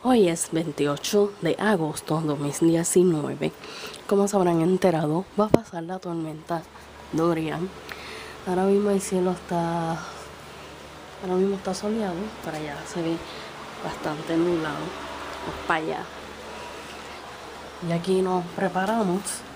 Hoy es 28 de agosto de 2019. Como se habrán enterado, va a pasar la tormenta Dorian. Ahora mismo el cielo está... Ahora mismo está soleado. Para allá se ve bastante nublado. Pues para allá. Y aquí nos preparamos.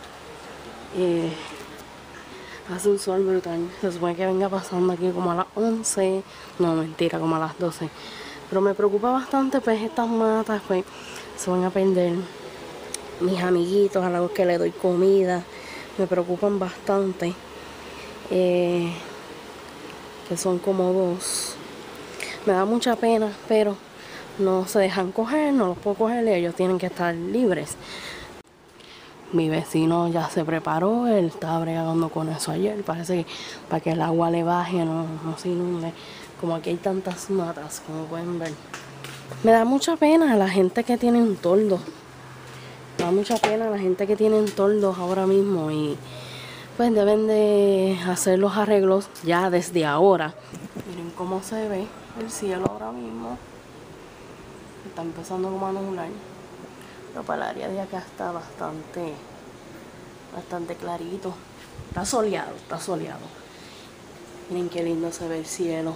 Hace un sol brutal. Se supone que venga pasando aquí como a las 11. No, mentira, como a las 12. Pero me preocupa bastante, pues estas matas pues se van a perder. Mis amiguitos a los que le doy comida me preocupan bastante. Que son como dos. Me da mucha pena, pero no se dejan coger, no los puedo coger y ellos tienen que estar libres. Mi vecino ya se preparó, él estaba bregando con eso ayer. Parece que para que el agua le baje, no se inunde. Como aquí hay tantas matas, como pueden ver. Me da mucha pena a la gente que tiene un toldo. Me da mucha pena a la gente que tiene toldos ahora mismo y pues deben de hacer los arreglos ya desde ahora. Miren cómo se ve el cielo ahora mismo. Está empezando como a nublar. Pero para el área de acá está bastante clarito. Está soleado, está soleado. Miren qué lindo se ve el cielo.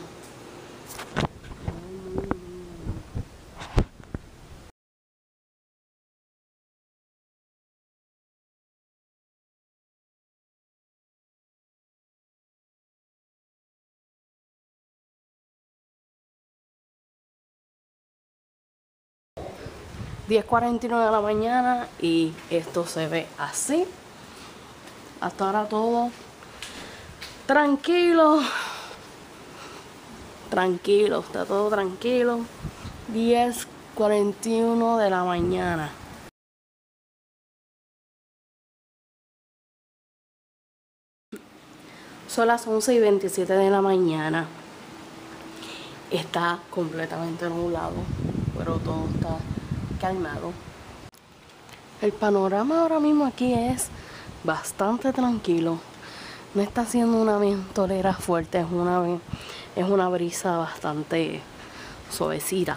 ...10:49 de la mañana y esto se ve así. Hasta ahora todo tranquilo. Tranquilo, está todo tranquilo. 10:41 de la mañana. Son las 11:27 de la mañana. Está completamente nublado, pero todo está calmado. El panorama ahora mismo aquí es bastante tranquilo. No está haciendo una ventolera fuerte, es una brisa bastante suavecita.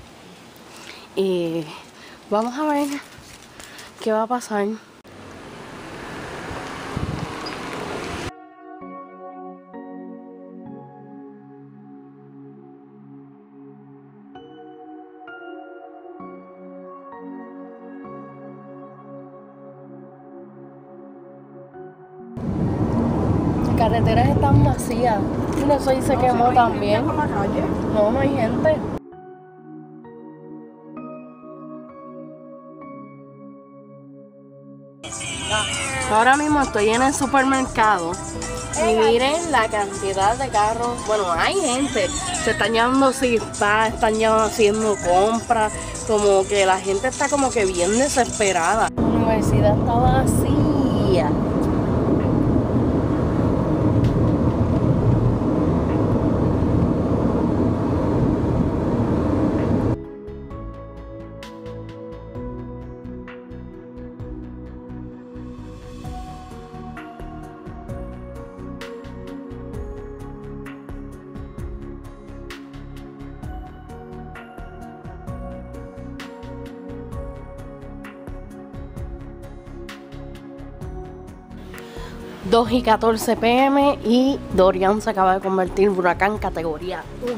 Y vamos a ver qué va a pasar. Las carreteras están vacías. Y eso ahí se quemó también. No hay gente. Ahora mismo estoy en el supermercado y miren la cantidad de carros. Bueno, hay gente, se están llevando cifras, están ya haciendo compras, como que la gente está como que bien desesperada. La universidad está vacía. Dos y 14 p.m. y Dorian se acaba de convertir en huracán categoría 1.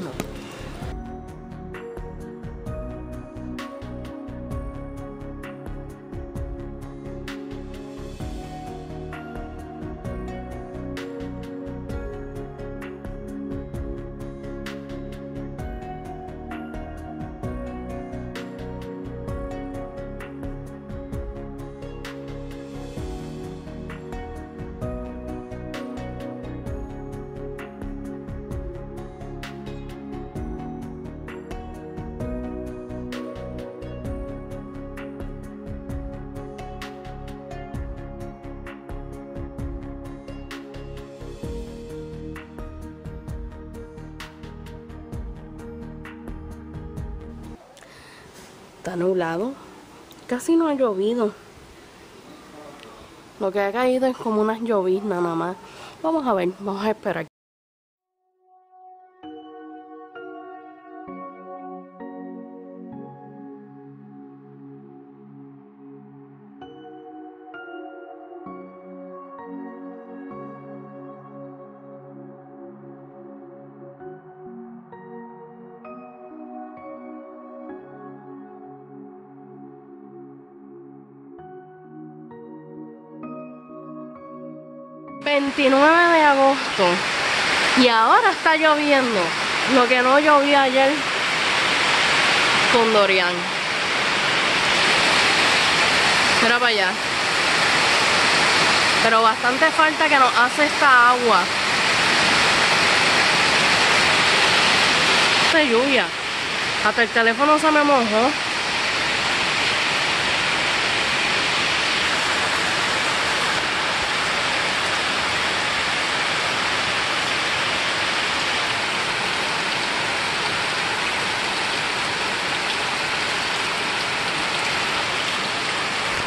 Está nublado. Casi no ha llovido. Lo que ha caído es como unas lloviznas nada más. Vamos a ver, vamos a esperar. 29 de agosto y ahora está lloviendo lo que no llovía ayer con Dorian. Mira para allá. Pero bastante falta que nos hace esta agua de lluvia. Hasta el teléfono se me mojó.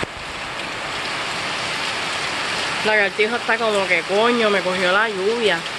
La Lagartijo está como que coño, me cogió la lluvia.